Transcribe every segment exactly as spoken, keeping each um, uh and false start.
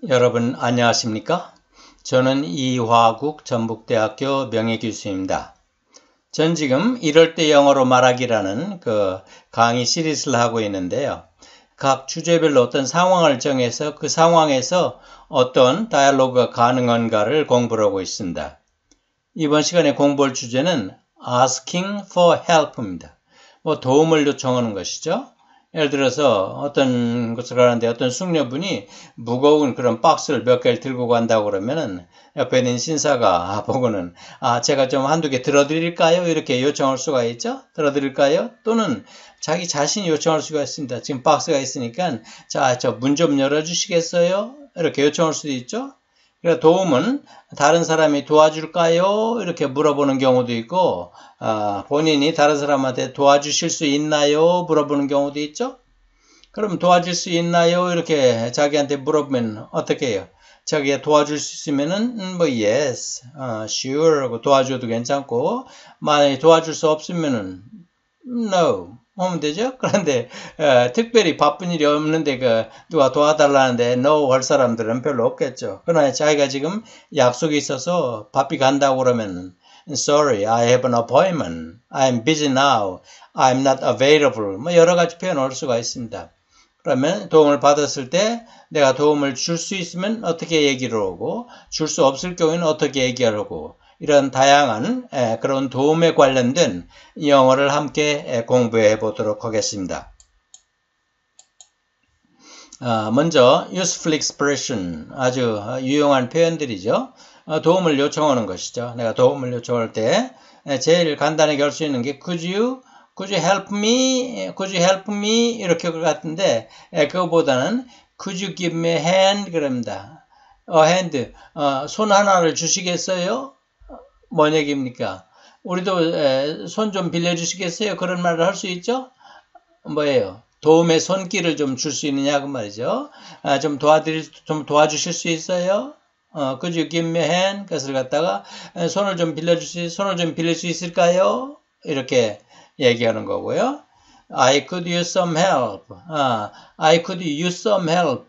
여러분 안녕하십니까? 저는 이화국 전북대학교 명예교수입니다. 전 지금 이럴 때 영어로 말하기라는 그 강의 시리즈를 하고 있는데요. 각 주제별로 어떤 상황을 정해서 그 상황에서 어떤 다이얼로그가 가능한가를 공부를 하고 있습니다. 이번 시간에 공부할 주제는 asking for help입니다. 뭐 도움을 요청하는 것이죠. 예를 들어서 어떤 것을 하는데 어떤 숙녀분이 무거운 그런 박스를 몇 개를 들고 간다고 그러면은 옆에 있는 신사가 보고는 아 제가 좀 한두 개 들어드릴까요? 이렇게 요청할 수가 있죠. 들어드릴까요? 또는 자기 자신이 요청할 수가 있습니다. 지금 박스가 있으니까 자, 저 문 좀 열어주시겠어요? 이렇게 요청할 수도 있죠. 그래서 도움은 다른 사람이 도와줄까요? 이렇게 물어보는 경우도 있고 아, 본인이 다른 사람한테 도와주실 수 있나요? 물어보는 경우도 있죠. 그럼 도와줄 수 있나요? 이렇게 자기한테 물어보면 어떻게 해요? 자기가 도와줄 수 있으면은 음, 뭐 yes, 어, sure 하고 도와줘도 괜찮고 만약에 도와줄 수 없으면은 no 하면 되죠. 그런데 어, 특별히 바쁜 일이 없는데 그 누가 도와달라는데 no 할 사람들은 별로 없겠죠. 그러나 자기가 지금 약속이 있어서 바삐 간다고 그러면 sorry, I have an appointment. I'm busy now. I'm not available. 뭐 여러 가지 표현을 할 수가 있습니다. 그러면 도움을 받았을 때 내가 도움을 줄 수 있으면 어떻게 얘기를 하고 줄 수 없을 경우에는 어떻게 얘기하고 이런 다양한 그런 도움에 관련된 영어를 함께 공부해 보도록 하겠습니다. 먼저 useful expression 아주 유용한 표현들이죠. 도움을 요청하는 것이죠. 내가 도움을 요청할 때 제일 간단하게 할 수 있는 게 could you, could you help me, could you help me 이렇게 할 것 같은데 그거보다는 could you give me a hand 그럽니다. a hand, 어, 손 하나를 주시겠어요? 뭔 얘기입니까? 우리도 손 좀 빌려주시겠어요? 그런 말을 할 수 있죠? 뭐예요? 도움의 손길을 좀 줄 수 있느냐 그 말이죠. 아, 좀 도와드릴, 좀 도와주실 수 있어요? 어, could you give me a hand? 그것을 갖다가 손을 좀 빌려주시, 손을 좀 빌릴 수 있을까요? 이렇게 얘기하는 거고요. I could use some help. 아, I could use some help.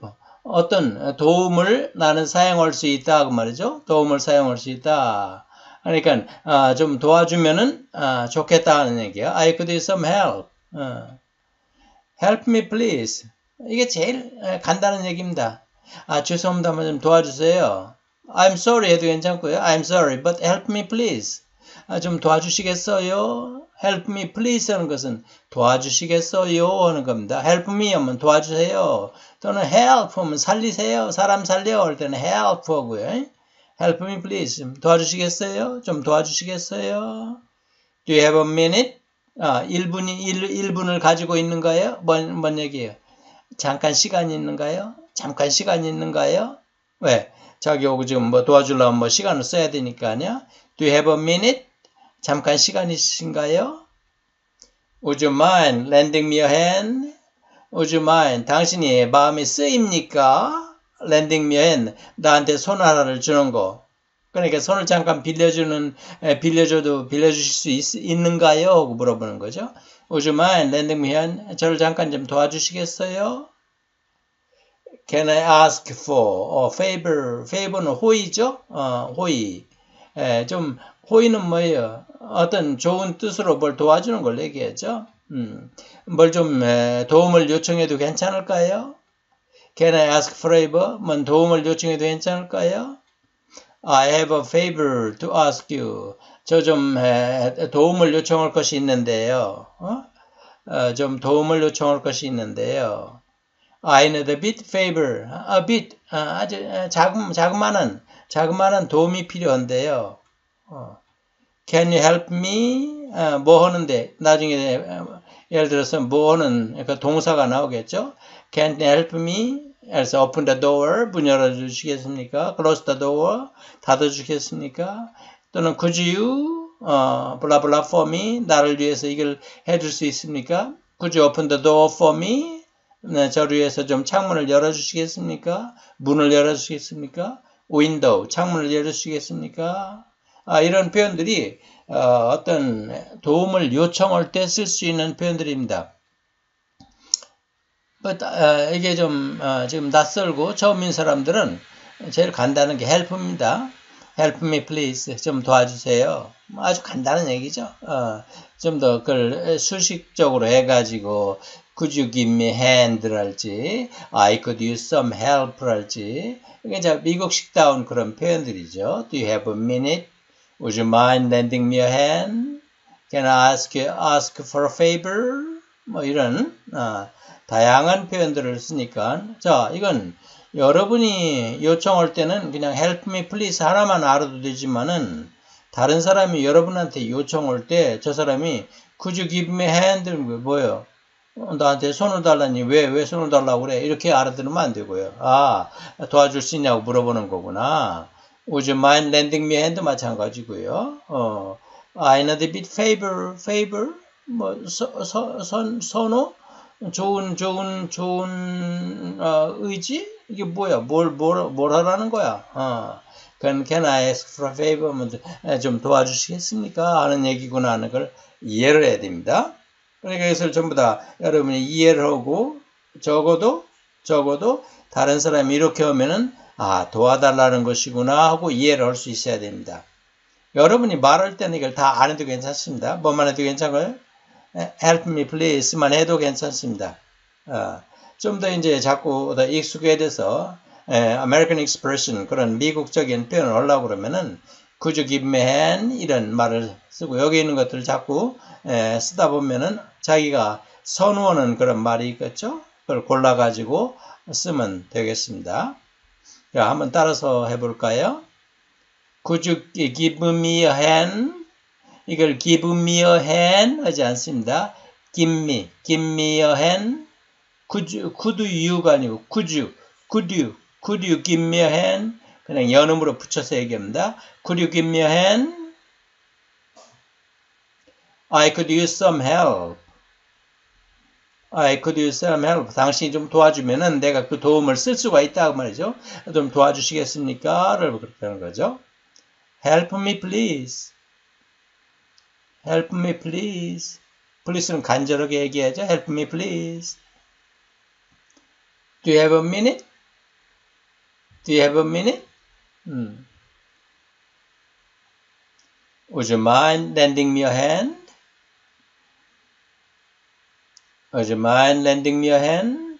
어떤 도움을 나는 사용할 수 있다 그 말이죠. 도움을 사용할 수 있다. 그러니까 아, 좀 도와주면은 아, 좋겠다는 얘기야. I could use some help. 어. Help me please. 이게 제일 간단한 얘기입니다. 아, 죄송합니다. 좀 도와주세요. I'm sorry 해도 괜찮고요. I'm sorry, but help me please. 아, 좀 도와주시겠어요? Help me please 하는 것은 도와주시겠어요 하는 겁니다. Help me 하면 도와주세요. 또는 help 하면 살리세요. 사람 살려 할 때는 help 하고요. Help me please. 좀 도와주시겠어요? 좀 도와주시겠어요? Do you have a minute? 아, 일 분이, 일 분을 가지고 있는가요? 뭔, 뭔 얘기예요? 잠깐 시간이 있는가요? 잠깐 시간이 있는가요? 왜? 자기 오고 지금 뭐 도와주려면 뭐 시간을 써야 되니까요. Do you have a minute? 잠깐 시간 있으신가요? Would you mind lending me a hand? Would you mind? 당신이 마음이 쓰입니까? Lending me a hand. 나한테 손 하나를 주는 거. 그러니까 손을 잠깐 빌려주는, 빌려줘도 빌려주실 수 있, 있는가요? 하고 물어보는 거죠. Would you mind lending me a hand? 저를 잠깐 좀 도와주시겠어요? Can I ask for a favor? favor는 호의죠? 어, 호의. 에, 좀, 호의는 뭐예요? 어떤 좋은 뜻으로 뭘 도와주는 걸 얘기하죠? 음, 뭘 좀 도움을 요청해도 괜찮을까요? Can I ask for a favor? 뭐 도움을 요청해도 괜찮을까요? I have a favor to ask you. 저 좀 도움을 요청할 것이 있는데요. 어? 어, 좀 도움을 요청할 것이 있는데요. I need a bit favor. A bit. 아주 자금, 자그마한, 자그마한 도움이 필요한데요. 어. Can you help me? 어, 뭐 하는데, 나중에, 예를 들어서 뭐 하는, 그 동사가 나오겠죠? Can you help me? 그래서 open the door, 문 열어주시겠습니까? Close the door, 닫아주시겠습니까? 또는 could you, 어, blah blah for me, 나를 위해서 이걸 해줄 수 있습니까? Could you open the door for me? 네, 저를 위해서 좀 창문을 열어주시겠습니까? 문을 열어주시겠습니까? window, 창문을 열어주시겠습니까? 아, 이런 표현들이 어, 어떤 도움을 요청할 때 쓸 수 있는 표현들입니다. but, 어, 이게 좀 어, 지금 낯설고 처음인 사람들은 제일 간단한 게 help입니다. help me please. 좀 도와주세요. 아주 간단한 얘기죠. 어, 좀 더 그걸 수식적으로 해가지고 could you give me a hand 할지 I could use some help 할지 이게 이제 미국식다운 그런 표현들이죠. Do you have a minute? Would you mind lending me a hand? Can I ask you, ask for a favor? 뭐 이런 어, 다양한 표현들을 쓰니까 자 이건 여러분이 요청할 때는 그냥 help me please 하나만 알아도 되지만은 다른 사람이 여러분한테 요청할 때 저 사람이 could you give me a hand? 뭐예요? 어, 나한테 손을 달라니 왜, 왜 손을 달라고 그래? 이렇게 알아들으면 안 되고요. 아, 도와줄 수 있냐고 물어보는 거구나. Would you mind lending me a hand? 마찬가지고요. 어, I need a bit favor, favor? 뭐, 서, 서, 선, 선호? 좋은, 좋은, 좋은, 어, 의지? 이게 뭐야? 뭘, 뭘, 뭘 하라는 거야? 어. 그건 can I ask for a favor? 좀 도와주시겠습니까? 하는 얘기구나 하는 걸 이해를 해야 됩니다. 그러니까 이것을 전부 다 여러분이 이해를 하고 적어도 적어도 다른 사람이 이렇게 하면은 아 도와달라는 것이구나 하고 이해를 할 수 있어야 됩니다. 여러분이 말할 때는 이걸 다 안 해도 괜찮습니다. 뭐만 해도 괜찮아요? help me please만 해도 괜찮습니다. 어, 좀 더 이제 자꾸 더 익숙해져서 American expression 그런 미국적인 표현을 하려고 그러면은 could you give me a hand? 이런 말을 쓰고 여기 있는 것들을 자꾸 에, 쓰다 보면은 자기가 선호하는 그런 말이 있겠죠? 그걸 골라가지고 쓰면 되겠습니다. 자, 한번 따라서 해볼까요? Could you give me a hand? 이걸 give me a hand 하지 않습니다. give me, give me a hand. Could you, could you가 아니고 could you, could you, could you give me a hand? 그냥 연음으로 붙여서 얘기합니다. Could you give me a hand? I could use some help. I could use some help. 당신이 좀 도와주면은 내가 그 도움을 쓸 수가 있다고 말이죠. 좀 도와주시겠습니까? 를 그렇게 하는 거죠. Help me please. Help me please. please는 간절하게 얘기하죠. Help me please. Do you have a minute? Do you have a minute? Hmm. Would you mind lending me a hand? Would you mind lending me a hand?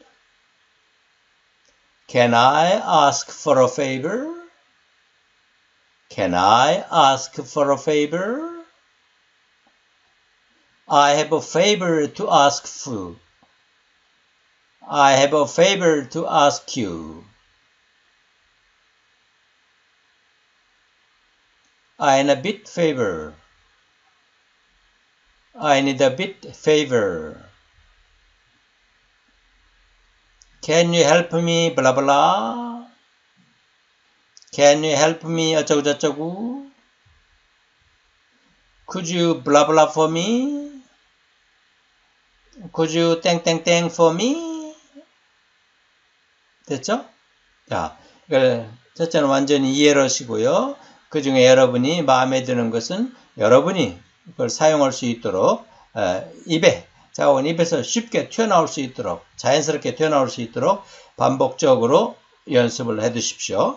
Can I ask for a favor? Can I ask for a favor? I have a favor to ask you. I have a favor to ask you. I need a bit favor. I need a bit favor. Can you help me? blah blah. Can you help me? 어쩌고 저쩌고. Could you blah blah for me? Could you 땡땡땡 for me? 됐죠? 자, 이걸 첫째는 완전히 이해를 하시고요. 그 중에 여러분이 마음에 드는 것은 여러분이 그걸 사용할 수 있도록 어, 입에 자원 입에서 쉽게 튀어나올 수 있도록 자연스럽게 튀어나올 수 있도록 반복적으로 연습을 해 두십시오.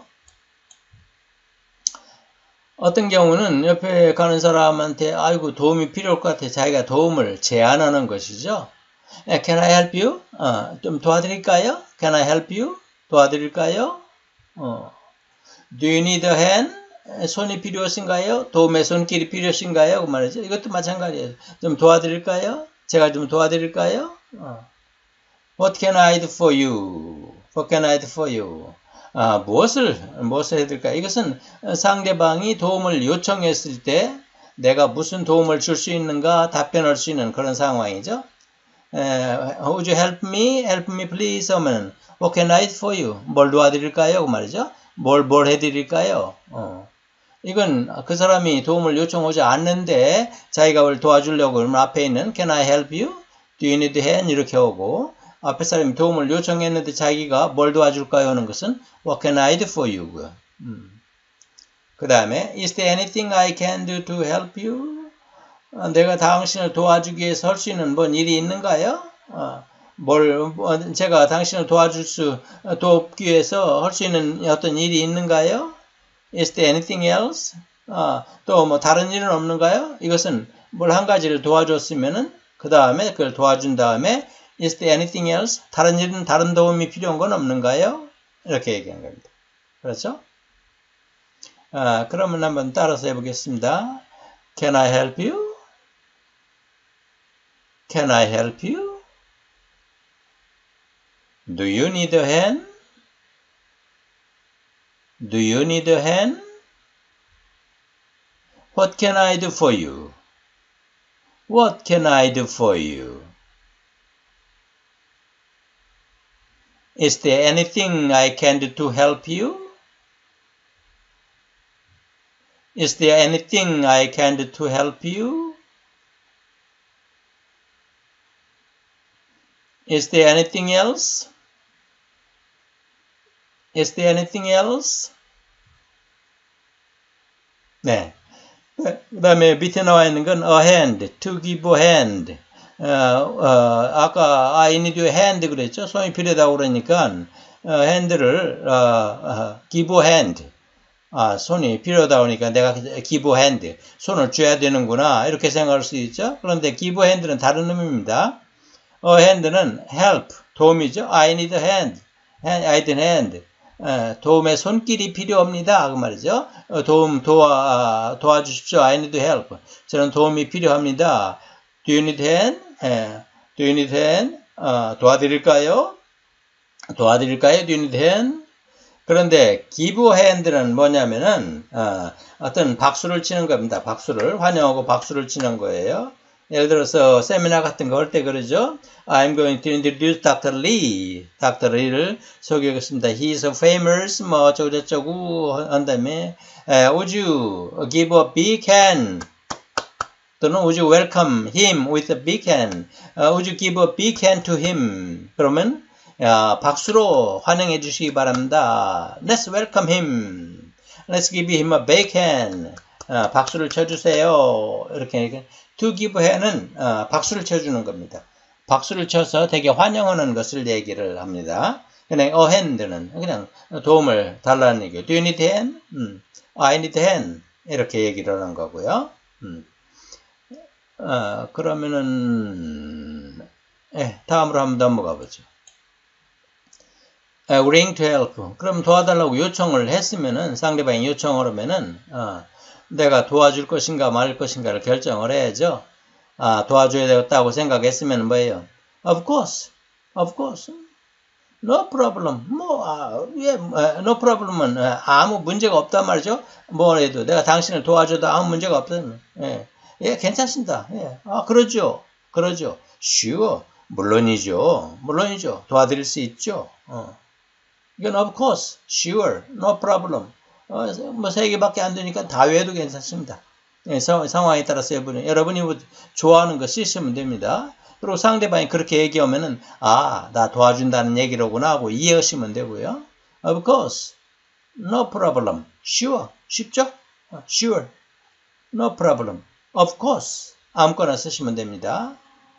어떤 경우는 옆에 가는 사람한테 아이고 도움이 필요할 것 같아 자기가 도움을 제안하는 것이죠. Can I help you? 어, 좀 도와드릴까요? Can I help you? 도와드릴까요? 어. Do you need a hand? 손이 필요하신가요? 도움의 손길이 필요하신가요? 그 말이죠. 이것도 마찬가지예요. 좀 도와드릴까요? 제가 좀 도와드릴까요? 어. What can I do for you? What can I do for you? 아, 무엇을, 무엇을 해드릴까요? 이것은 상대방이 도움을 요청했을 때 내가 무슨 도움을 줄 수 있는가 답변할 수 있는 그런 상황이죠. Uh, would you help me? Help me please 하면 What can I do for you? 뭘 도와드릴까요? 그 말이죠. 뭘, 뭘 해드릴까요? 어. 이건 그 사람이 도움을 요청하지 않는데 자기가 뭘 도와주려고 그러면 앞에 있는 Can I help you? Do you need a hand? 이렇게 오고 앞에 사람이 도움을 요청했는데 자기가 뭘 도와줄까요? 하는 것은 What can I do for you? 음. 그 다음에 Is there anything I can do to help you? 어, 내가 당신을 도와주기 위해서 할 수 있는 뭔 일이 있는가요? 어. 뭘, 뭐, 제가 당신을 도와줄 수, 돕기 위해서 할 수 있는 어떤 일이 있는가요? Is there anything else? 아, 또 뭐 다른 일은 없는가요? 이것은 뭘 한 가지를 도와줬으면은 그 다음에 그걸 도와준 다음에 Is there anything else? 다른 일은 다른 도움이 필요한 건 없는가요? 이렇게 얘기한 겁니다. 그렇죠? 아, 그러면 한번 따라서 해보겠습니다. Can I help you? Can I help you? Do you need a hand? Do you need a hand? What can I do for you? What can I do for you? Is there anything I can do to help you? Is there anything I can do to help you? Is there anything else? Is there anything else? 네. 그 다음에 밑에 나와 있는 건 a hand, to give a hand. 어, 어, 아까 I need a hand 그랬죠? 손이 필요하다고 그러니까 어, 핸드를 어, 어, give a hand. 아, 손이 필요하다 보니까 내가 give a hand. 손을 쥐어야 되는구나. 이렇게 생각할 수 있죠? 그런데 give a hand는 다른 의미입니다. a hand는 help, 도움이죠? I need a hand. I need a hand. 도움의 손길이 필요합니다. 그 말이죠. 도움, 도와, 도와주십시오. I need help. 저는 도움이 필요합니다. Do you need hand? Do you need hand? 어, 도와드릴까요? 도와드릴까요? Do you need hand? 그런데 give a hand는 뭐냐면은, 어, 어떤 박수를 치는 겁니다. 박수를. 환영하고 박수를 치는 거예요. 예를 들어서 세미나 같은 거 할 때 그러죠. I'm going to introduce Doctor Lee. Doctor Lee를 소개하겠습니다. He is famous 뭐 어쩌고저쩌고 한 다음에 Would you give a big hand? 또는 Would you welcome him with a big hand? Uh, would you give a big hand to him? 그러면 야, 박수로 환영해 주시기 바랍니다. Let's welcome him. Let's give him a big hand. 어, 박수를 쳐주세요. 이렇게 to give hand은 어, 박수를 쳐주는 겁니다. 박수를 쳐서 되게 환영하는 것을 얘기를 합니다. 그냥 a hand는 그냥 도움을 달라는 얘기예요. Do you need hand? 음, I need hand. 이렇게 얘기를 하는 거고요. 음. 어, 그러면은 예, 다음으로 한번 넘어가 보죠. ring to help. 그럼 도와달라고 요청을 했으면은 상대방이 요청을 하면은 어, 내가 도와줄 것인가 말 것인가를 결정을 해야죠. 아, 도와줘야 되겠다고 생각했으면 뭐예요? Of course, of course, no problem. 뭐, 아, 예, no problem은 아무 문제가 없단 말이죠. 뭐래도 내가 당신을 도와줘도 아무 문제가 없다면, 예, 예, 괜찮습니다. 예, 아, 그러죠, 그러죠. Sure, 물론이죠, 물론이죠. 도와드릴 수 있죠. 어. 이건 of course, sure, no problem. 어, 뭐 세 개밖에 안 되니까 다 외워도 괜찮습니다. 예, 서, 상황에 따라서 여러분이, 여러분이 뭐 좋아하는 거 쓰시면 됩니다. 그리고 상대방이 그렇게 얘기하면은 아, 나 도와준다는 얘기로구나 하고 이해하시면 되고요. Of course, no problem, sure, 쉽죠? Sure, no problem, of course, 아무거나 쓰시면 됩니다.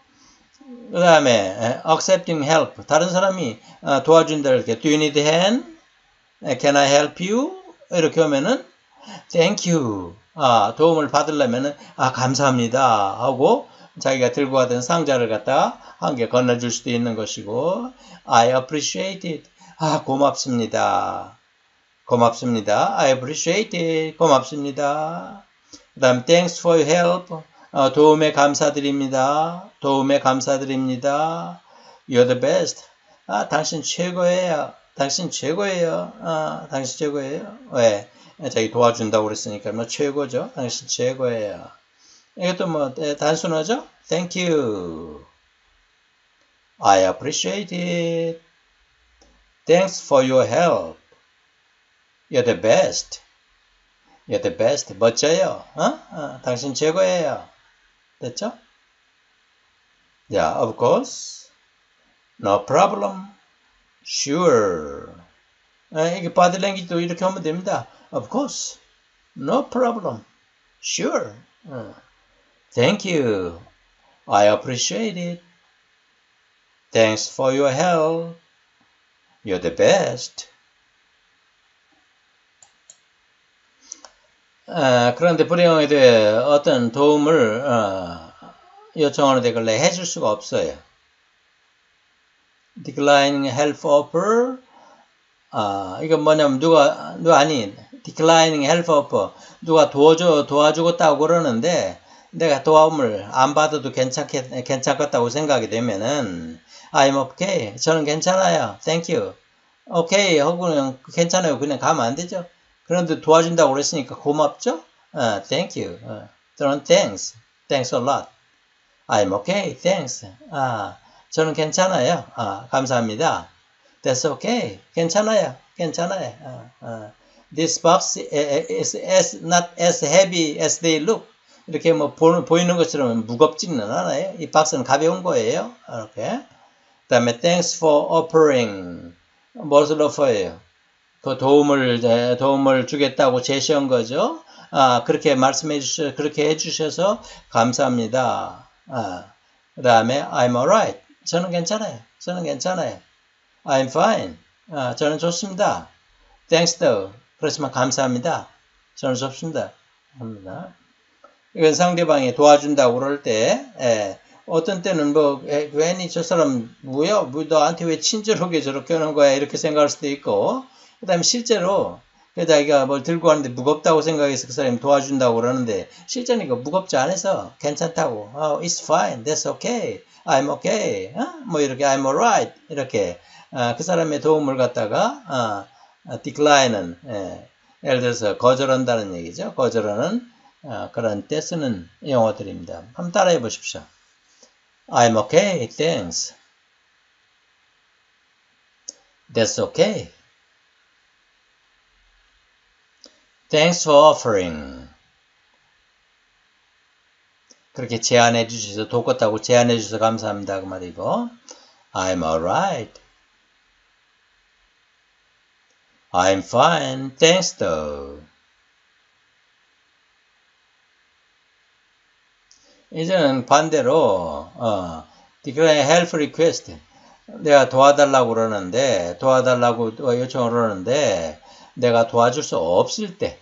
그 다음에 accepting help, 다른 사람이 도와준다 이렇게 Do you need a hand? Can I help you? 이렇게 하면은 Thank you. 아, 도움을 받으려면은 아, 감사합니다 하고 자기가 들고 가던 상자를 갖다 한 개 건네줄 수도 있는 것이고 I appreciate it. 아, 고맙습니다. 고맙습니다. I appreciate it. 고맙습니다. 그 다음 Thanks for your help. 어, 도움에 감사드립니다. 도움에 감사드립니다. You're the best. 아, 당신 최고예요. 당신 최고예요. 아, 당신 최고예요. 왜? 자기 도와준다고 그랬으니까 뭐 최고죠. 당신 최고예요. 이것도 뭐 단순하죠? Thank you. I appreciate it. Thanks for your help. You're the best. You're the best. 멋져요. 어? 어, 당신 최고예요. 됐죠? Yeah, of course. No problem. Sure. 아, 이게 body language도 이렇게 하면 됩니다. Of course. No problem. Sure. Uh, thank you. I appreciate it. Thanks for your help. You're the best. 아, 그런데 불행하게 돼 어떤 도움을 어, 요청하는 댓글에 해줄 수가 없어요. Declining help offer. 아, 이건 뭐냐면 누가 누가 아니 declining help offer 누가 도와줘 도와주겠다고 그러는데 내가 도움을 안 받아도 괜찮겠 괜찮겠다고 생각이 되면은 I'm okay. 저는 괜찮아요. Thank you. 오케이 하고 그냥 괜찮아요. 그냥 가면 안 되죠. 그런데 도와준다고 그랬으니까 고맙죠. 어, thank you. 어, 저는 thanks. Thanks a lot. I'm okay. Thanks. 아, 저는 괜찮아요. 아, 감사합니다. That's okay. 괜찮아요. 괜찮아요. 어, 어. This box is as, not as heavy as they look. 이렇게 뭐 보, 보이는 것처럼 무겁지는 않아요. 이 박스는 가벼운 거예요. 이렇게. 그 다음에 thanks for offering. 무엇을 offer해요? 그 도움을, 도움을 주겠다고 제시한 거죠. 아, 그렇게 말씀해 주셔, 그렇게 해 주셔서 감사합니다. 아, 그 다음에 I'm alright. 저는 괜찮아요. 저는 괜찮아요. I'm fine. 아, 저는 좋습니다. Thanks though. 그렇지만 감사합니다. 저는 좋습니다. 합니다. 이건 상대방이 도와준다고 그럴 때, 예, 어떤 때는 뭐, 에, 괜히 저 사람 뭐야? 뭐 너한테 왜 친절하게 저렇게 하는 거야? 이렇게 생각할 수도 있고, 그 다음에 실제로, 자기가 뭘 들고 가는데 무겁다고 생각해서 그 사람이 도와준다고 그러는데, 실제는 이거 무겁지 않아서 괜찮다고. Oh, it's fine. That's okay. I'm okay. 어? 뭐 이렇게 I'm alright. 이렇게, 어, 그 사람의 도움을 갖다가, 어, decline은, 예, 예를 들어서 거절한다는 얘기죠. 거절하는, 어, 그런 때 쓰는 용어들입니다. 한번 따라해 보십시오. I'm okay, thanks. That's okay. Thanks for offering. 그렇게 제안해 주셔서 돕겠다고 제안해 주셔서 감사합니다. 그 말이고. I'm alright. I'm fine, thanks though. 이제는 반대로 어, decline help request. 내가 도와달라고 그러는데 도와달라고 요청을 그러는데 내가 도와줄 수 없을 때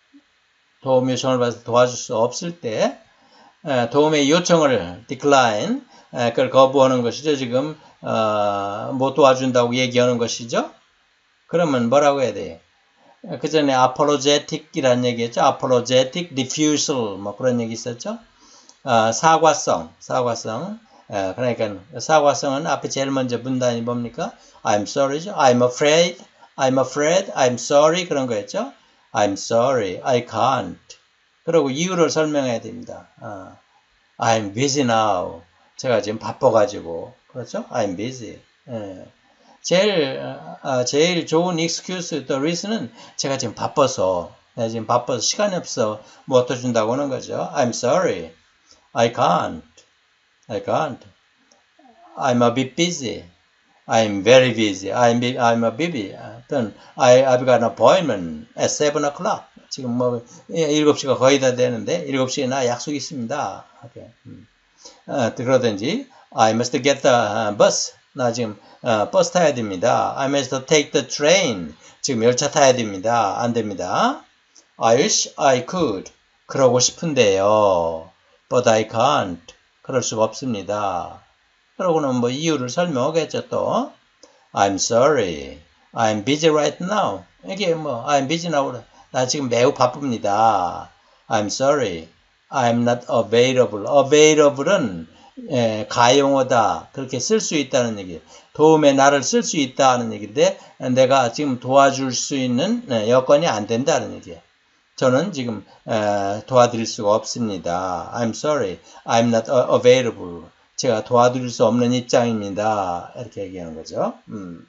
도움 요청을 받아서 도와줄 수 없을 때 에, 도움의 요청을 decline 에, 그걸 거부하는 것이죠. 지금 어, 못 도와준다고 얘기하는 것이죠. 그러면 뭐라고 해야 돼요? 그 전에 apologetic이라는 얘기했죠. apologetic refusal 뭐 그런 얘기 있었죠. 어, 사과성, 사과성. 어, 그러니까 사과성은 앞에 제일 먼저 문단이 뭡니까? I'm sorry죠. I'm afraid. I'm afraid. I'm sorry. 그런 거였죠. I'm sorry. I can't. 그리고 이유를 설명해야 됩니다. 어, I'm busy now. 제가 지금 바빠가지고. 그렇죠? I'm busy. 예. 제일, 어, 제일 좋은 excuse, the reason은 제가 지금 바빠서, 내가 지금 바빠서 시간이 없어 못 해준다고 하는 거죠. I'm sorry. I can't. I can't. I'm a bit busy. I'm very busy. I'm, I'm a busy. then I, I've got an appointment at seven o'clock. 지금 뭐, 일곱 시가 거의 다 되는데, 일곱 시에 나 약속이 있습니다. Okay. 어, 그러든지, I must get the bus. 나 지금, 어, 버스 타야 됩니다. I must take the train. 지금 열차 타야 됩니다. 안 됩니다. I wish I could. 그러고 싶은데요. But I can't. 그럴 수가 없습니다. 그러고는 뭐 이유를 설명하겠죠 또. I'm sorry. I'm busy right now. 이게 뭐 I'm busy now. 나 지금 매우 바쁩니다. I'm sorry. I'm not available. available은 예, 가용어다. 그렇게 쓸 수 있다는 얘기예요. 도움에 나를 쓸 수 있다는 얘기인데 내가 지금 도와줄 수 있는 여건이 안 된다는 얘기예요. 저는 지금 에, 도와드릴 수가 없습니다. I'm sorry. I'm not available. 제가 도와드릴 수 없는 입장입니다. 이렇게 얘기하는 거죠. 음.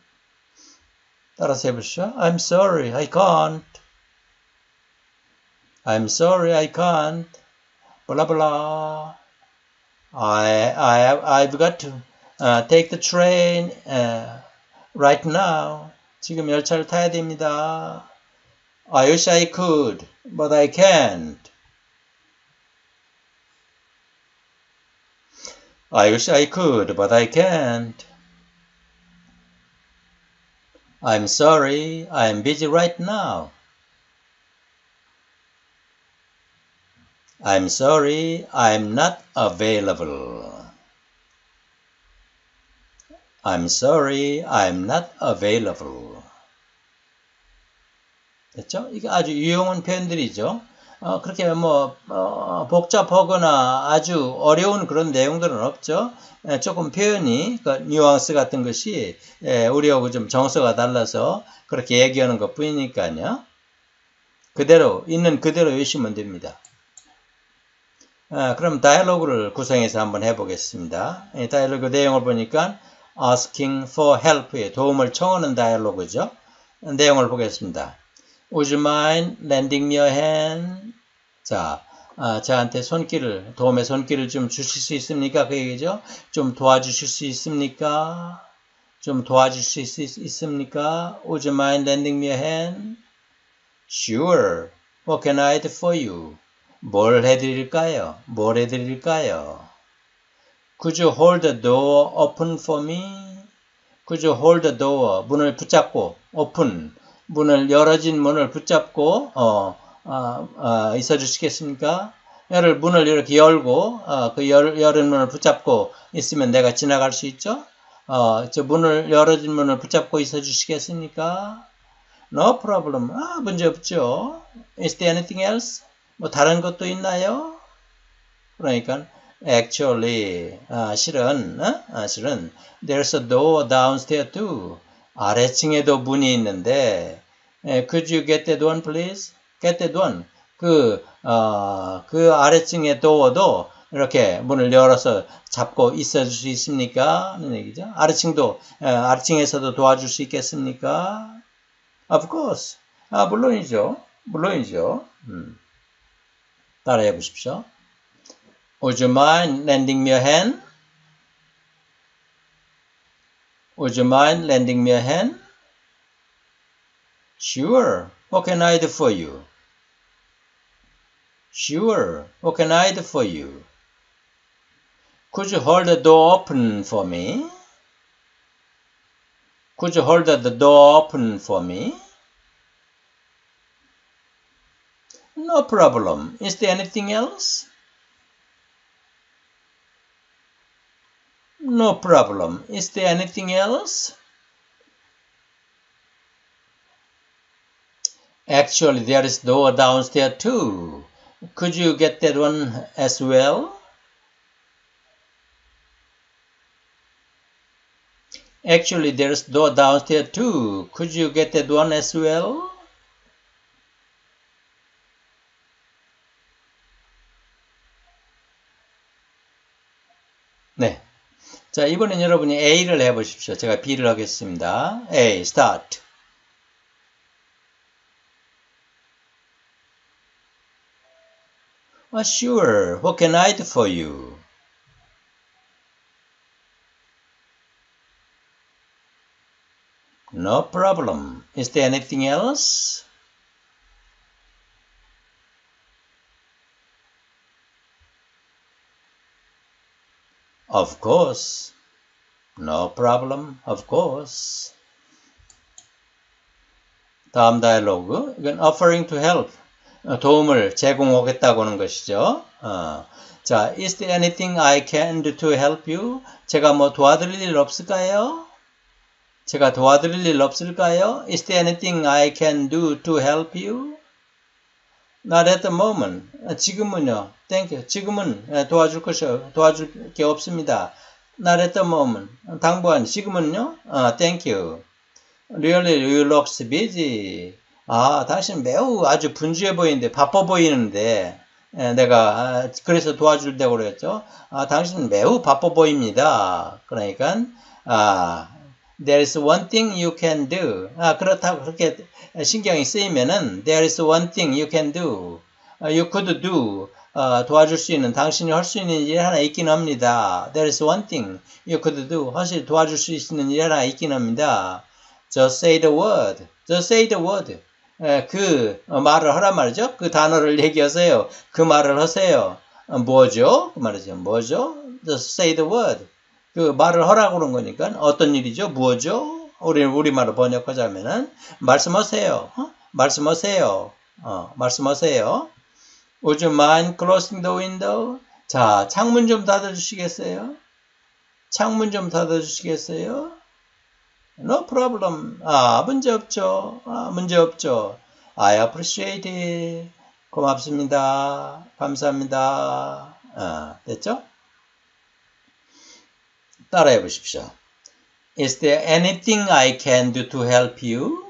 따라서 해보시죠. I'm sorry. I can't. I'm sorry. I can't. Blah blah. I I I've got to uh, take the train uh, right now. 지금 열차를 타야 됩니다. I wish I could, but I can't. I wish I could, but I can't. I'm sorry, I'm busy right now. I'm sorry, I'm not available. I'm sorry, I'm not available. 됐죠? 이게 아주 유용한 표현들이죠. 어, 그렇게 뭐 어, 복잡하거나 아주 어려운 그런 내용들은 없죠. 에, 조금 표현이 그 뉘앙스 같은 것이 에, 우리하고 좀 정서가 달라서 그렇게 얘기하는 것 뿐이니까요. 그대로 있는 그대로 외우시면 됩니다. 아, 그럼 다이얼로그를 구성해서 한번 해보겠습니다. 이 다이얼로그 내용을 보니까 asking for help에 도움을 청하는 다이얼로그죠. 내용을 보겠습니다. Would you mind lending me a hand? 자, 아, 저한테 손길을, 도움의 손길을 좀 주실 수 있습니까? 그 얘기죠. 좀 도와주실 수 있습니까? 좀 도와주실 수 있, 있습니까? Would you mind lending me a hand? Sure. What can I do for you? 뭘 해드릴까요? 뭘 해드릴까요? Could you hold the door open for me? Could you hold the door? 문을 붙잡고, open. 문을, 열어진 문을 붙잡고, 어, 어, 어, 있어 주시겠습니까? 열을, 문을 이렇게 열고, 어, 그 열, 열은 문을 붙잡고 있으면 내가 지나갈 수 있죠? 어, 저 문을, 열어진 문을 붙잡고 있어 주시겠습니까? No problem. 아, 문제 없죠. Is there anything else? 뭐 다른 것도 있나요? 그러니까 actually 아, 실은 어? 아, 실은 there's a door downstairs too. 아래층에도 문이 있는데 에, could you get that one please? get that one. 그, 어, 그 아래층의 door도 이렇게 문을 열어서 잡고 있어 줄 수 있습니까? 하는 얘기죠. 아래층도 에, 아래층에서도 도와줄 수 있겠습니까? Of course. 아, 물론이죠. 물론이죠. 음. 따라해 보십시오. Would you mind lending me a hand? Would you mind lending me a hand? Sure. What can I do for you? Sure. What can I do for you? Could you hold the door open for me? Could you hold the door open for me? No problem. Is there anything else? No problem. Is there anything else? Actually, there is door downstairs too. Could you get that one as well? Actually, there is door downstairs too. Could you get that one as well? 네. 자, 이번엔 여러분이 A를 해보십시오. 제가 B를 하겠습니다. A, start. Oh, sure. What can I do for you? No problem. Is there anything else? Of course. No problem. Of course. 다음 다이얼로그. 이건 offering to help. 도움을 제공하겠다고 하는 것이죠. 어. 자, is there anything I can do to help you? 제가 뭐 도와드릴 일 없을까요? 제가 도와드릴 일 없을까요? Is there anything I can do to help you? Not at the moment. 지금은요. Thank you. 지금은 도와줄 것이 도와줄 게 없습니다. Not at the moment. 당부한 지금은요. 어, thank you. Really, you look busy. 아, 당신 매우 아주 분주해 보이는데 바빠 보이는데 내가 아, 그래서 도와줄다고 그랬죠. 아, 당신은 매우 바빠 보입니다. 그러니까 아, there is one thing you can do. 아, 그렇다고 그렇게 신경이 쓰이면은 there is one thing you can do. Uh, you could do. 어, 도와줄 수 있는, 당신이 할 수 있는 일이 하나 있긴 합니다. There is one thing you could do. 사실 도와줄 수 있는 일이 하나 있긴 합니다. Just say the word. Just say the word. 에, 그 어, 말을 하란 말이죠. 그 단어를 얘기하세요. 그 말을 하세요. 어, 뭐죠? 그 말이죠. 뭐죠? Just say the word. 그 말을 하라고 그런 거니까 어떤 일이죠? 뭐죠? 우리 우리말로 번역하자면은 말씀하세요. 어? 말씀하세요. 어, 말씀하세요. Would you mind closing the window? 자, 창문 좀 닫아주시겠어요? 창문 좀 닫아주시겠어요? No problem. 아, 문제 없죠. 아, 문제 없죠. I appreciate it. 고맙습니다. 감사합니다. 아, 됐죠? 따라해 보십시오. Is there anything I can do to help you?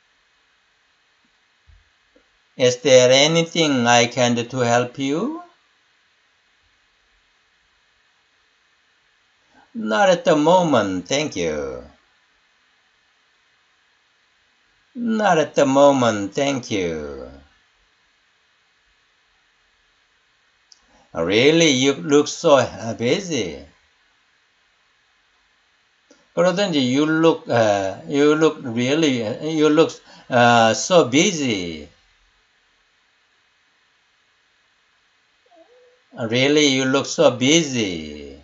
Is there anything I can do to help you? Not at the moment, thank you. Not at the moment, thank you. Really, you look so busy. 그러든지 you look, uh, you look really, you look uh, so busy. Really, you look so busy.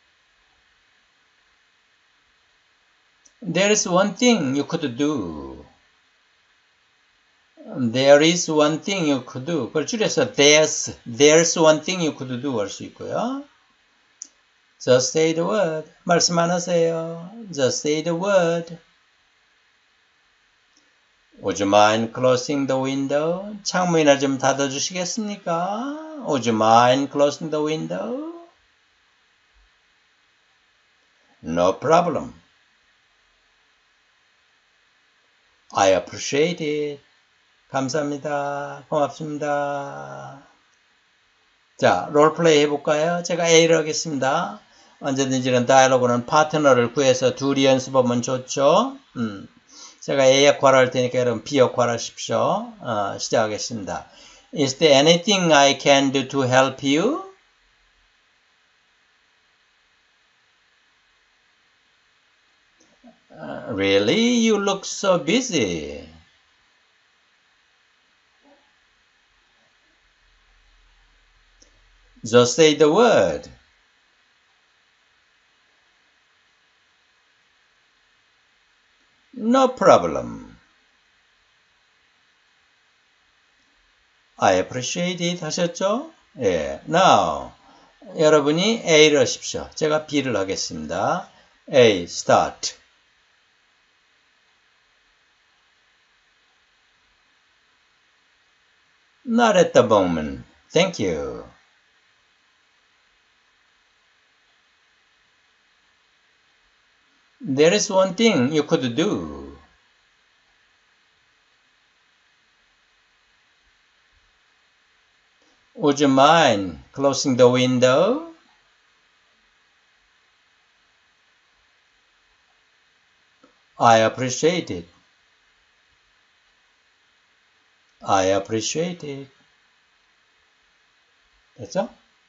There is one thing you could do. There is one thing you could do. 그걸 줄여서 there's, there's one thing you could do 할 수 있고요. Just say the word. 말씀 안 하세요. Just say the word. Would you mind closing the window? 창문이나 좀 닫아주시겠습니까? Would you mind closing the window? No problem. I appreciate it. 감사합니다. 고맙습니다. 자, 롤플레이 해볼까요? 제가 A를 하겠습니다. 언제든지 이런 다이얼로그는 파트너를 구해서 둘이 연습하면 좋죠. 음, 제가 A 역할 할 테니까 여러분 B 역할 하십시오. 어, 시작하겠습니다. Is there anything I can do to help you? Uh, really? You look so busy. Just say the word. No problem. I appreciate it 하셨죠? 예. Now, 여러분이 A를 하십시오. 제가 B를 하겠습니다. A, start. Not at the moment. Thank you. There is one thing you could do. Would you mind closing the window? I appreciate it. I appreciate it. 됐죠?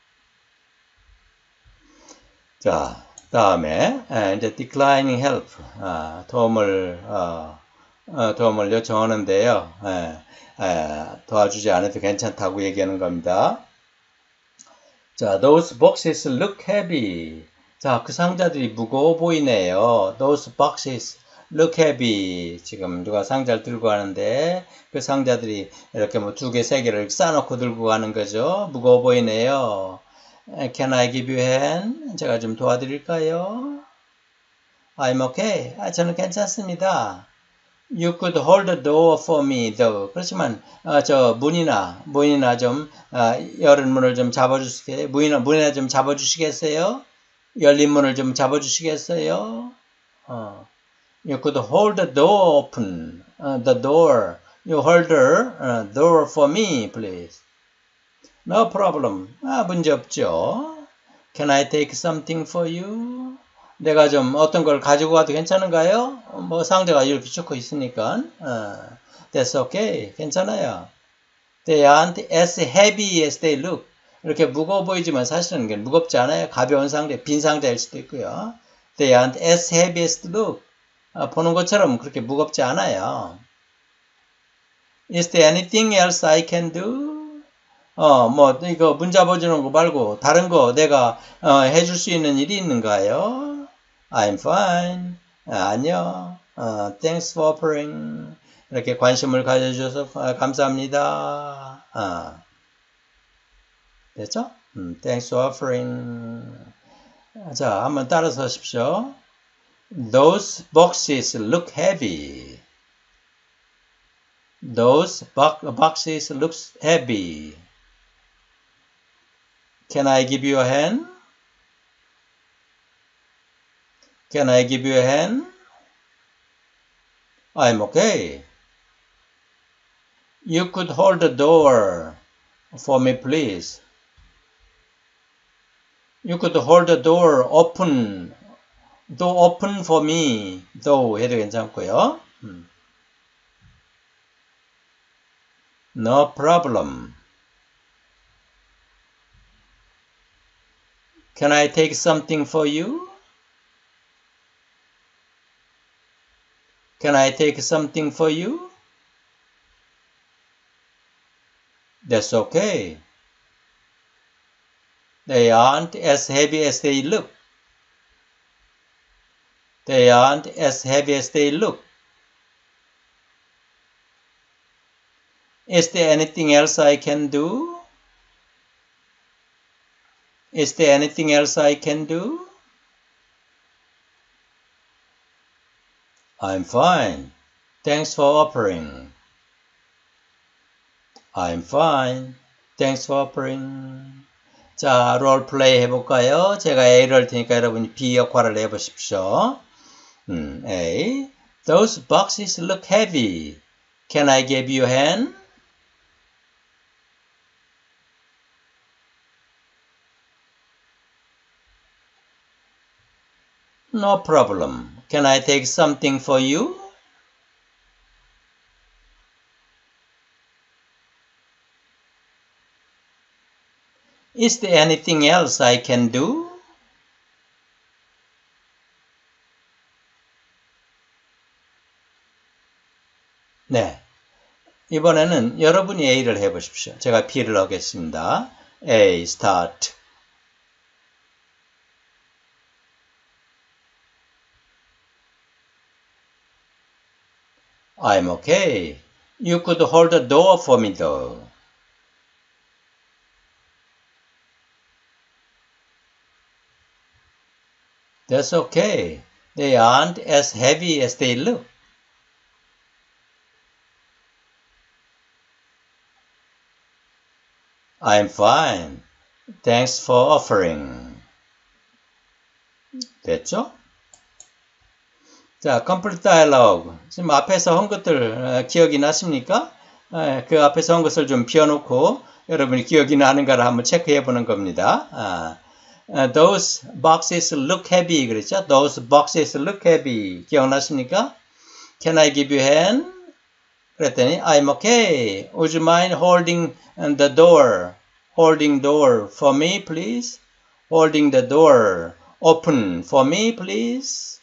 자, 다음에 이제 declining help, 아, 도움을 어, 어, 도움을 요청하는데요. 에, 에, 도와주지 않아도 괜찮다고 얘기하는 겁니다. 자, those boxes look heavy. 자, 그 상자들이 무거워 보이네요. Those boxes look heavy. 지금 누가 상자를 들고 가는데 그 상자들이 이렇게 뭐 두 개, 세 개를 쌓아놓고 들고 가는 거죠. 무거워 보이네요. Can I give you a hand? 제가 좀 도와드릴까요? I'm okay. 아, 저는 괜찮습니다. You could hold the door for me, though. 그렇지만 어, 저 문이나 문이나 좀 어, 열린 문을 좀 잡아주시겠어요? 문이나 문이나 좀 잡아주시겠어요? 열린 문을 좀 잡아주시겠어요? 어. You could hold the door open. Uh, the door. You hold the uh, door for me, please. No problem. 아, 문제 없죠. Can I take something for you? 내가 좀 어떤 걸 가지고 가도 괜찮은가요? 뭐 상자가 이렇게 쭉 있으니까. 어, that's okay. 괜찮아요. They aren't as heavy as they look. 이렇게 무거워 보이지만 사실은 무겁지 않아요. 가벼운 상자, 빈 상자일 수도 있고요. They aren't as heavy as they look. 어, 보는 것처럼 그렇게 무겁지 않아요. Is there anything else I can do? 어, 뭐, 이거 문 잡아주는 거 말고, 다른 거 내가, 어, 해줄 수 있는 일이 있는가요? I'm fine. 아, 아니요. 어, thanks for offering. 이렇게 관심을 가져주셔서 감사합니다. 어. 됐죠? 음, thanks for offering. 자, 한번 따라서 하십시오. Those boxes look heavy. Those boxes look heavy. Can I give you a hand? Can I give you a hand? I'm okay. You could hold the door for me, please. You could hold the door open. Door open for me. though 해도 괜찮고요. 음. No problem. Can I take something for you? Can I take something for you? That's okay. They aren't as heavy as they look. They aren't as heavy as they look. Is there anything else I can do? Is there anything else I can do? I'm fine. Thanks for offering. I'm fine. Thanks for offering. 자, 롤플레이 해볼까요? 제가 A를 할 테니까 여러분이 B 역할을 해보십시오. 음, A. Those boxes look heavy. Can I give you a hand? No problem. Can I take something for you? Is there anything else I can do? 네. 이번에는 여러분이 A를 해보십시오. 제가 B를 하겠습니다. A, start. I'm okay. You could hold the door for me though. That's okay. They aren't as heavy as they look. I'm fine. Thanks for offering. 됐죠? 자, complete dialogue. 지금 앞에서 한 것들 기억이 나십니까? 그 앞에서 한 것을 좀 비워놓고 여러분이 기억이 나는가를 한번 체크해 보는 겁니다. 아, those boxes look heavy 그랬죠? Those boxes look heavy. 기억나십니까? Can I give you a hand? 그랬더니 I'm okay. Would you mind holding the door? Holding door for me, please? Holding the door open for me, please?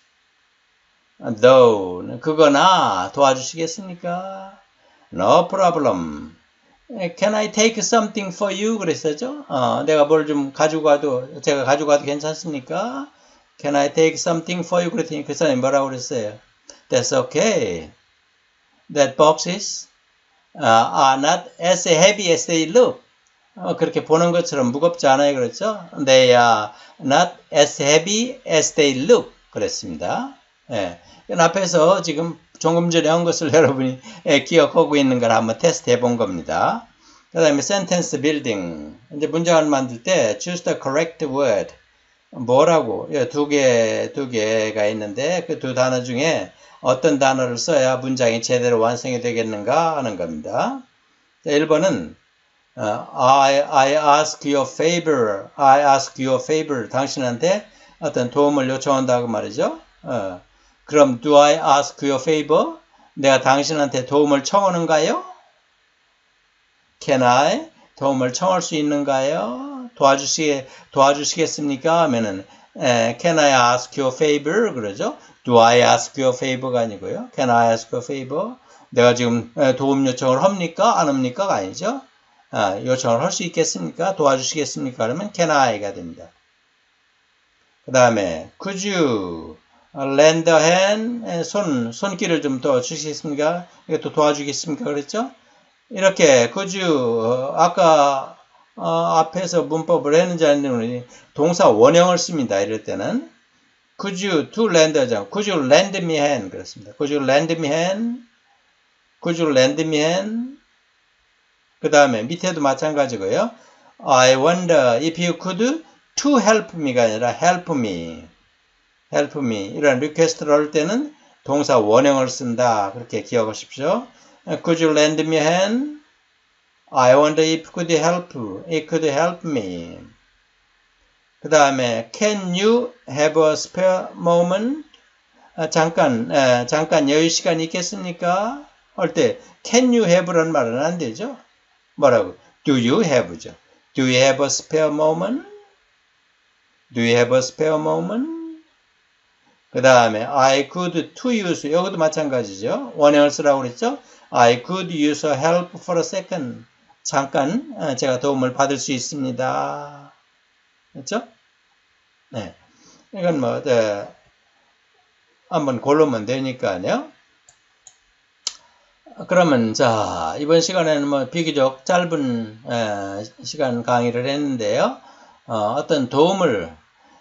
Though, 그거나 도와주시겠습니까? No problem. Can I take something for you? 그랬었죠? 어, 내가 뭘 좀 가지고 가도, 제가 가지고 가도 괜찮습니까? Can I take something for you? 그랬더니 그 사람이 뭐라고 그랬어요? That's okay. That boxes uh, are not as heavy as they look. 어, 그렇게 보는 것처럼 무겁지 않아요. 그렇죠? They are not as heavy as they look. 그랬습니다. 예. 앞에서 지금 조금 전에 한 것을 여러분이 예, 기억하고 있는 걸 한번 테스트 해본 겁니다. 그 다음에 sentence building. 이제 문장을 만들 때 choose the correct word. 뭐라고? 두 개, 두 개가 있는데 그 두 단어 중에 어떤 단어를 써야 문장이 제대로 완성이 되겠는가 하는 겁니다. 자, 일 번은 uh, I, I ask your favor. I ask your favor. 당신한테 어떤 도움을 요청한다고 말이죠. 어. 그럼 do I ask your favor? 내가 당신한테 도움을 청하는가요? Can I? 도움을 청할 수 있는가요? 도와주시, 도와주시겠습니까? 하면은 에, Can I ask your favor? 그러죠. Do I ask your favor가 아니고요. Can I ask your favor? 내가 지금 도움 요청을 합니까? 안 합니까?가 아니죠. 아, 요청을 할 수 있겠습니까? 도와주시겠습니까? 그러면 Can I가 됩니다. 그 다음에 Could you lend a hand, 손, 손길을 좀 더 주시겠습니까? 이것도 도와주겠습니까? 그랬죠? 이렇게, 그주, 아까, 어, 앞에서 문법을 했는지 안 했는지, 동사 원형을 씁니다. 이럴 때는. Could you to lend a hand? Could you lend me hand? 그렇습니다. Could you lend me hand? Could you lend me hand? 그 다음에 밑에도 마찬가지고요. I wonder if you could to help me가 아니라 help me. help me. 이런 리퀘스트를 할 때는 동사 원형을 쓴다. 그렇게 기억하십시오. Could you lend me a hand? I wonder if could help. It could help me. 그 다음에 can you have a spare moment? 아, 잠깐 아, 잠깐 여유 시간 있겠습니까? 할 때 can you have라는 말은 안 되죠. 뭐라고? Do you have죠. Do you have a spare moment? Do you have a spare moment? 그 다음에 I could to use. 여기도 마찬가지죠. 원형을 쓰라고 그랬죠. I could use a help for a second. 잠깐 제가 도움을 받을 수 있습니다. 그렇죠? 네. 이건 뭐 네. 한번 고르면 되니까요. 그러면 자 이번 시간에는 뭐 비교적 짧은 에, 시간 강의를 했는데요. 어, 어떤 도움을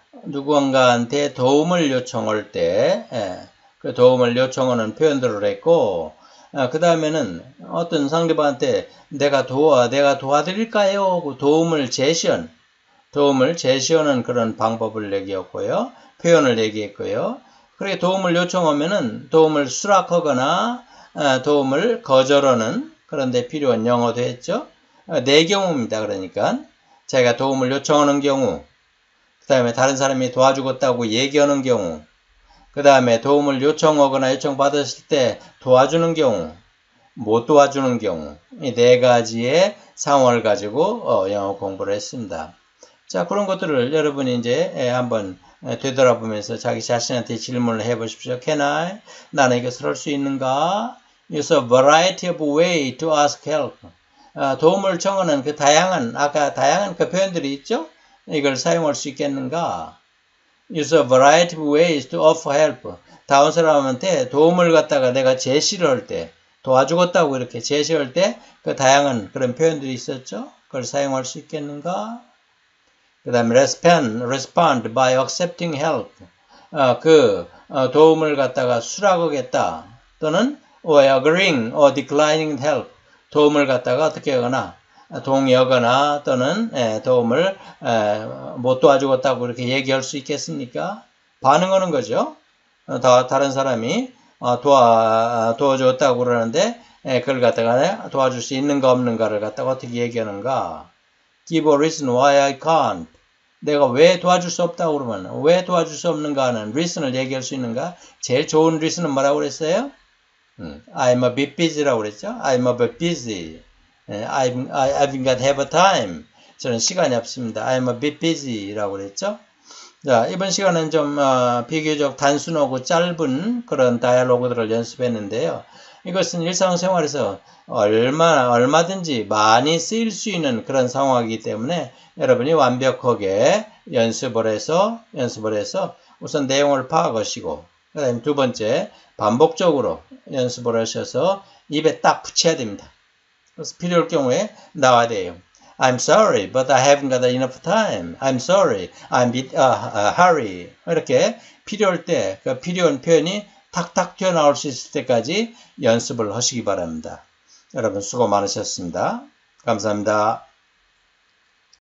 누구한가한테 도움을 요청할 때 그 도움을 요청하는 표현들을 했고 어, 그 다음에는 어떤 상대방한테 내가 도와 내가 도와드릴까요? 도움을 제시한 도움을 제시하는 그런 방법을 얘기했고요. 표현을 얘기했고요. 그렇게 도움을 요청하면은 도움을 수락하거나 어, 도움을 거절하는 그런 데 필요한 영어도 했죠. 어, 네 경우입니다. 그러니까 자기가 도움을 요청하는 경우, 그 다음에 다른 사람이 도와주겠다고 얘기하는 경우, 그 다음에 도움을 요청하거나 요청받았을 때 도와주는 경우, 못 도와주는 경우, 이 네 가지의 상황을 가지고 어, 영어 공부를 했습니다. 자, 그런 것들을 여러분이 이제 한번 되돌아보면서 자기 자신한테 질문을 해보십시오. Can I? 나는 이것을 할 수 있는가? Use a variety of way to ask help. 어, 도움을 청하는 그 다양한, 아까 다양한 그 표현들이 있죠? 이걸 사용할 수 있겠는가? Use a variety of ways to offer help. 다른 사람한테 도움을 갖다가 내가 제시를 할 때, 도와주겠다고 이렇게 제시할 때 그 다양한 그런 표현들이 있었죠? 그걸 사용할 수 있겠는가? 그 다음에 respond, respond by accepting help. 어, 그 어, 도움을 갖다가 수락하겠다. 또는 or agreeing or declining help. 도움을 갖다가 어떻게 하거나 동의하거나 또는 에, 도움을 에, 못 도와주겠다고 이렇게 얘기할 수 있겠습니까? 반응하는 거죠. 어, 다, 다른 사람이 어, 도와, 도와줬다고 그러는데 에, 그걸 갖다가 도와줄 수 있는가 없는가를 갖다가 어떻게 얘기하는가? Give a reason why I can't. 내가 왜 도와줄 수 없다고 그러면 왜 도와줄 수 없는가 하는 reason을 얘기할 수 있는가? 제일 좋은 reason은 뭐라고 그랬어요? 음, I'm a bit busy라고 그랬죠? I'm a bit busy. I've, I've got have a time. 저는 시간이 없습니다. I'm a bit busy라고 그랬죠? 자, 이번 시간은 좀 어, 비교적 단순하고 짧은 그런 다이얼로그들을 연습했는데요. 이것은 일상생활에서 얼마, 얼마든지 많이 쓰일 수 있는 그런 상황이기 때문에 여러분이 완벽하게 연습을 해서, 연습을 해서 우선 내용을 파악하시고, 그 다음에 두 번째, 반복적으로 연습을 하셔서 입에 딱 붙여야 됩니다. 그래서 필요할 경우에 나와야 돼요. I'm sorry, but I haven't got enough time. I'm sorry, I'm bit, uh, uh, hurry. 이렇게 필요할 때, 그 필요한 표현이 탁탁 튀어나올 수 있을 때까지 연습을 하시기 바랍니다. 여러분 수고 많으셨습니다. 감사합니다.